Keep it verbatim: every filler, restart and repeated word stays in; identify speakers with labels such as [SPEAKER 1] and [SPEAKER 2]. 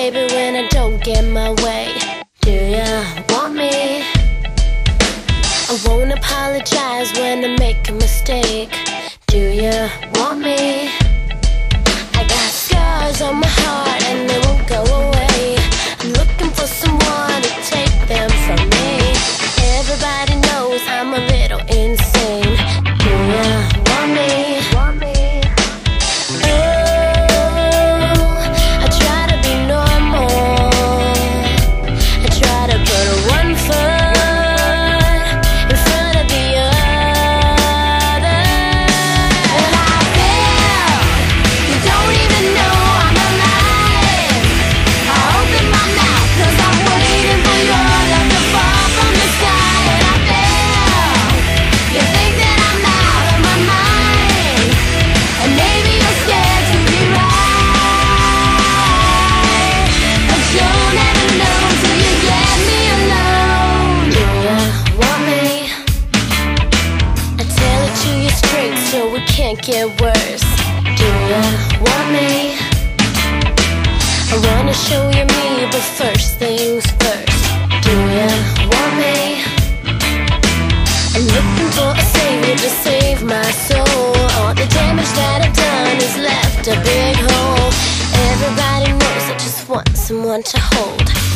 [SPEAKER 1] baby, when I don't get my way. Do ya want me? I won't apologize when I make a mistake. Do ya want me? I got scars on my heart and they won't go away. I'm looking for someone to take them from me. Everybody knows I'm a little insane. Do ya want me? Want me? So it can't get worse. Do ya want me? I wanna show you me, but first things first. Do ya want me? I'm looking for a savior to save my soul. All the damage that I've done has left a big hole. Everybody knows I just want someone to hold.